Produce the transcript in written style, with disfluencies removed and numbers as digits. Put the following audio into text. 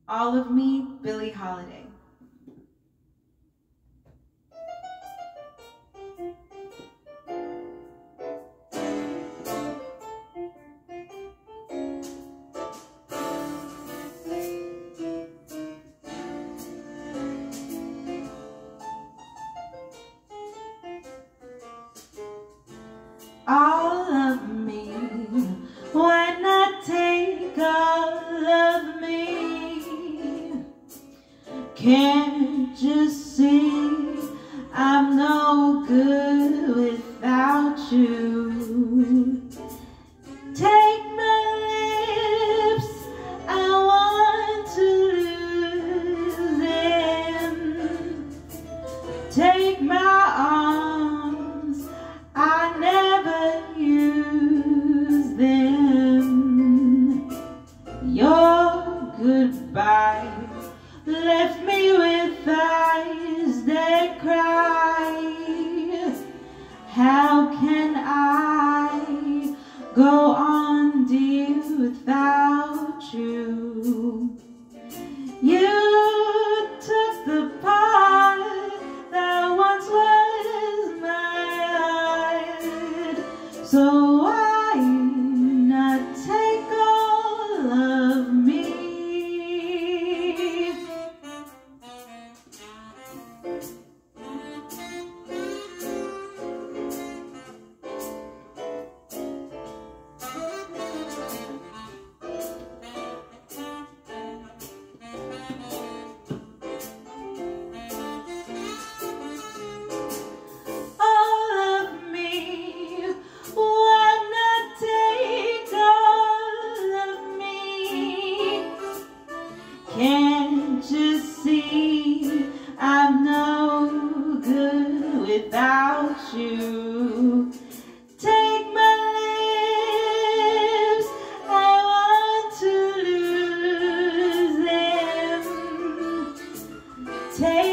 All of Me, Billie Holiday. All of me, why not take all of me? Can't you see I'm no good without you? Take my lips, I want to lose them. Take my arms, I never use them. Your goodbye left me with eyes that cry. How can I go on, dear, without you? You took the part that once was mine, so why not take all of me? Can't you see I'm no good without you? Take my lips, I want to lose them. Take